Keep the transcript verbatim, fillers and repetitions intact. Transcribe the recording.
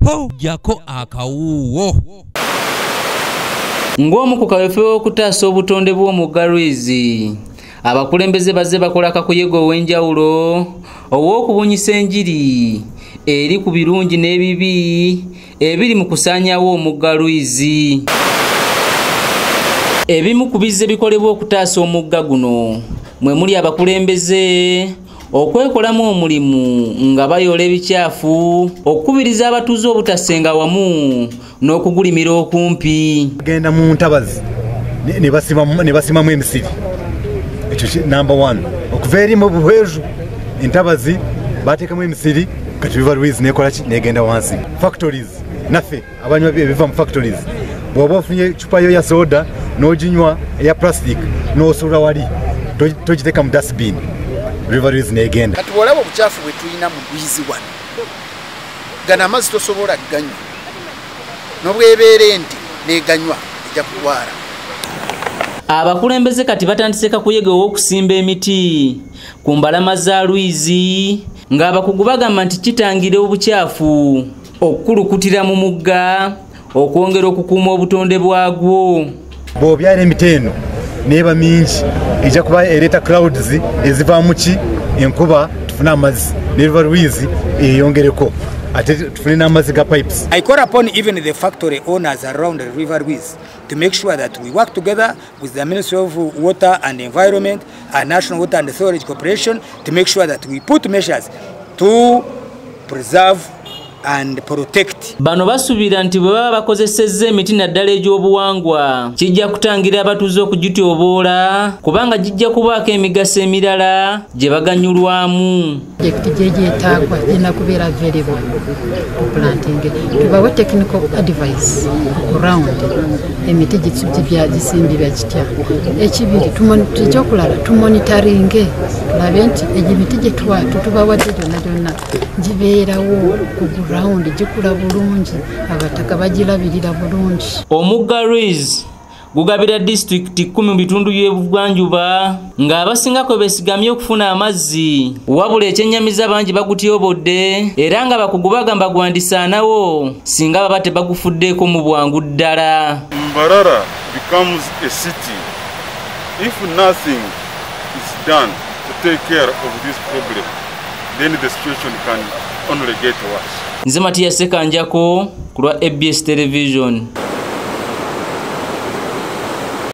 po jako akawuwo. Ng'omu ku kaweefube w'okutaasa obutonde bw'omugga Lwizi, abakulembeze bazze bakola kakuyege ow'enjawulo ow'okubunyisa enjiri eri ku birungi n'ebibi ebiri mu kusaanyawo omugga Lwizi. Ebimu ku bizze bikolebwa okutaasa omugga guno mwe muli abakulembeze okwekolamu omulimu nga bayola ebikyafu, okukubiriza abatuuze obutasenga wamu n'okugulimira okumpi. Genda mu ntabazi ne basima ne basimamu emisiri. Ekyo number one. Okuva eri mu buhweju entabazi bateekamu emisiri kati River Lwizi nekola ki negenda wansi. Factories naffe abanywa biva mu factories. Bw'oba ofunye ecupa yo ya soda n'oginywa eya plastic n'osula wali togiteeka mu dustbin. River Lwizi negenda. Kati bw'olaba obucaafu bwe tulina mu Lwizi wano, gana amazzi tosobola ganywa, n'obwebeera enti neganywa ejja kulwala. Abakulembeze kati batandise kakuyege ow'okusimba emiti ku mbalama za Lwizi ng'abakugu bagamba nti kitangira obucaafu okukulukutira mu mugga okwongera okukuuma obutonde bwagwo. Bw'obyala emiti eno neba mingi ejja kuba ereeta clouds ezivaamu ki enkuba tufune amazzi ne River Lwizi eyongereko ate tufune n'amazzi ga pipes. I call upon even the factory owners around the River Lwizi to make sure that we work together with the Ministry of Water and Environment and National Water and Sewerage Corporation to make sure that we put measures to preserve and protect. Bano basubira nti bwe baba bakozesezza emiti naddala egy'obuwangwa kijja kutangira abatuuze okugityoboola kubanga gijja kubaako emigaso emirala gye baganyulwamu. Projekiti gyegyetaagwa girina kubeera available ku planting. Tubawe technical advice around emiti gisimbibwa kitya. Ekibiri ekyokulala tumonitaringe tulabe nti emiti gye tubawadde gyonna gyonna gibeerawo ku ground jikula bulungi abataka bagirabirira bulungi. Omugga Lwizi gugabira district kumi mu bitundu by'ebugwanjuba ng'abasingako beesigamye okufuna amazzi wabula ekyennyamiza bangi bagutyobodde era nga bakugu bagamba gwandisaanawo singa baba tebagufuddeeko mu bwangu ddala. Mbarara becomes a city if nothing is done to take care of this problem, then the situation can only get worse. Nze Matias Sekanjako ku lwa A B S Television.